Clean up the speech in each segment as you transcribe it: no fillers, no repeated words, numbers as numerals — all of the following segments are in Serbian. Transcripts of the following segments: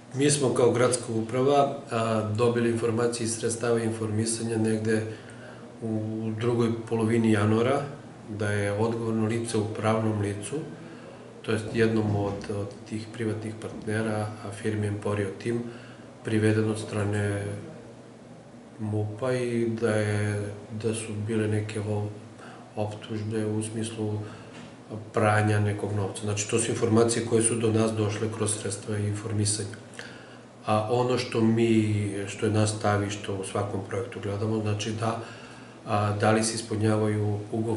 Mi smo kao gradska uprava dobili informacije iz sredstava informisanja negde u drugoj polovini januara da je odgovorno lice u pravnom licu, to je jednom od tih privatnih partnera, firmi Emporio Team, privedeno od strane MUP-a i da su bile neke optužbe u smislu pranja nekog novca. Znači, to su informacije koje su do nas došle kroz sredstva informisanja. A ono što je naš stav i što u svakom projektu gledamo, znači da li se ispunjavaju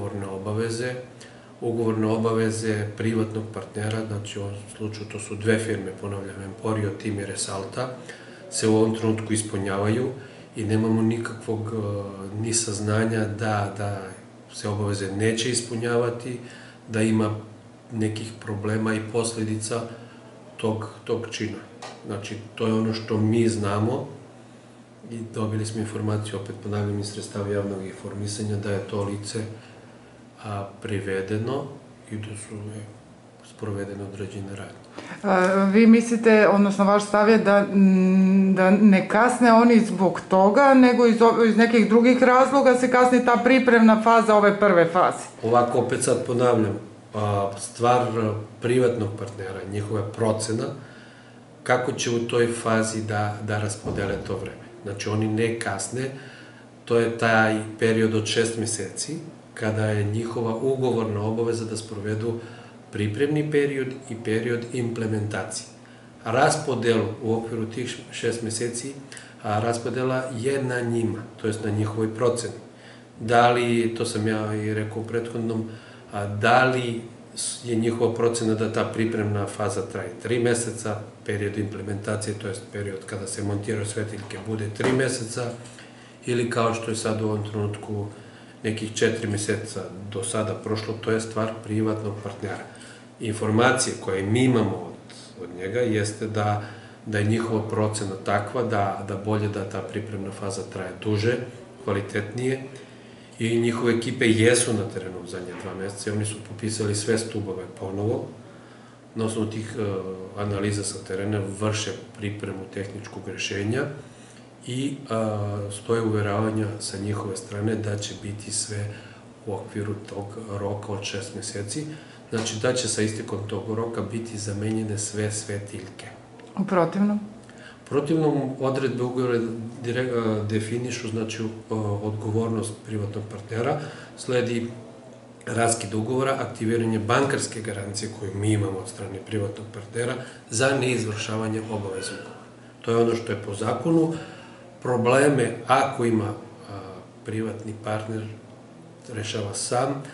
ugovorne obaveze privatnog partnera, znači u ovom slučaju to su dve firme, ponavljam, Emporio Team i Resalta, se u ovom trenutku ispunjavaju i nemamo nikakvog ni saznanja da se obaveze neće ispunjavati, da ima nekih problema i posledica tog čina. Znači, to je ono što mi znamo i dobili smo informaciju, opet ponavljam, iz sredstava javnog informisanja, da je to lice privedeno i da su sprovedene određene radnje. Vi mislite, odnosno vaš stav je da ne kasne oni zbog toga, nego iz nekih drugih razloga se kasni ta pripremna faza ove prve faze? Ovako, opet sad ponavljam, stvar privatnog partnera, njihova procena, kako će u toj fazi da raspodele to vreme. Znači, oni ne kasne, to je taj period od 6 meseci, kada je njihova ugovorna obaveza da sprovedu pripremni period i period implementacije. Raspodelu u okviru tih 6 meseci, raspodela je na njima, to je na njihovoj proceni. Da li, to sam ja i rekao u prethodnom, da li je njihova procena da ta pripremna faza traje 3 meseca, period implementacije, to je period kada se montiraju svetiljke, bude 3 meseca, ili kao što je sad u ovom trenutku nekih 4 meseca do sada prošlo, to je stvar privatnog partnera. Informacije koje mi imamo od njega jeste da je njihova procena takva da bolje da ta pripremna faza traje duže, kvalitetnije, i njihove ekipe jesu na terenu u zadnje 2 meseca i oni su popisali sve stubove ponovo. Na osnovu tih analiza sa terena vrše pripremu tehničkog rešenja i stoje uveravanja sa njihove strane da će biti sve u okviru tog roka od 6 meseci. Znači da će sa istekom tog roka biti zamenjene sve svetiljke. U protivnom? U protivnom, odredbe ugovora definišu, znači, odgovornost privatnog partnera, sledi raskid ugovora, aktiviranje bankarske garancije koju mi imamo od strane privatnog partnera za neizvršavanje obaveza ugovora. To je ono što je po zakonu. Probleme, ako ima privatni partner, rešava sam,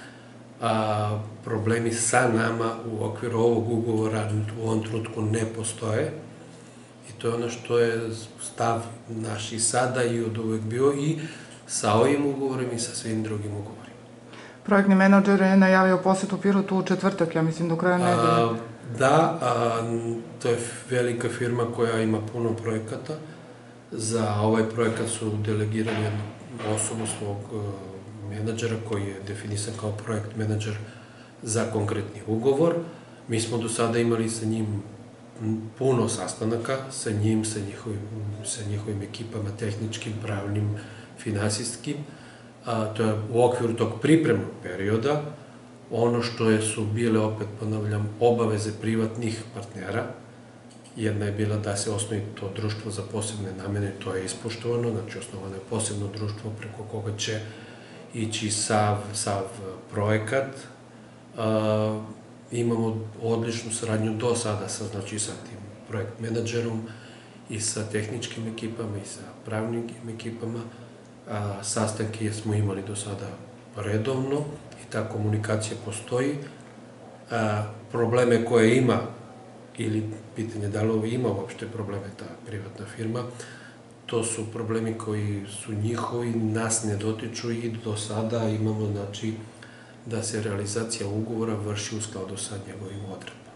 problemi sa nama u okviru ovog ugovora u ovom trenutku ne postoje i to je ono što je stav naš i sada i od uvek bio i sa ovim ugovorom i sa svim drugim ugovorima. Projektni menadžer je najavio posetu Pirotu u četvrtak, ja mislim, do kraja nedelje. Da, to je velika firma koja ima puno projekata. Za ovaj projekat su delegirali jednu osobu svog menadžera koji je definisan kao projekt menadžer za konkretni ugovor. Mi smo do sada imali sa njim puno sastanaka, sa njim, sa njihovim ekipama, tehničkim, pravnim, finansijskim. To je u okviru tog pripremnog perioda. Ono što su bile, opet ponavljam, obaveze privatnih partnera, jedna je bila da se osnovi to društvo za posebne namene, to je ispoštovano, znači osnovano je posebno društvo preko koga će ići sav projekat. Imamo odličnu saradnju do sada sa tim projekt menadžerom i sa tehničkim ekipama i sa pravnim ekipama. Sastanke smo imali do sada redovno i ta komunikacija postoji. Probleme koje ima, ili pitanje da li ima uopšte probleme ta privatna firma, to su problemi koji su njihovi, nas ne dotiču i do sada imamo, znači, da se realizacija ugovora vrši u skladu sa njegovim odredbama.